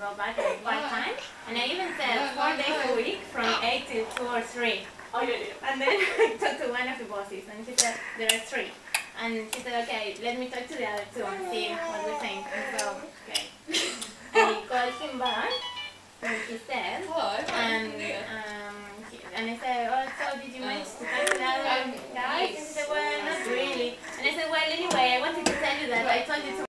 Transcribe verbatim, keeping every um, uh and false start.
go back at part time. And I even said four days a week from eight to two or three. Oh, yeah, yeah. And then I talked to one of the bosses and she said, there are three. And she said, okay, let me talk to the other two and see what we think. And so, okay. I called him back, and he said, Hello. and, um, he, and I said, oh, so did you manage to talk to the other guys? And he said, well, not really. And I said, well, anyway, I wanted to tell you that I told you to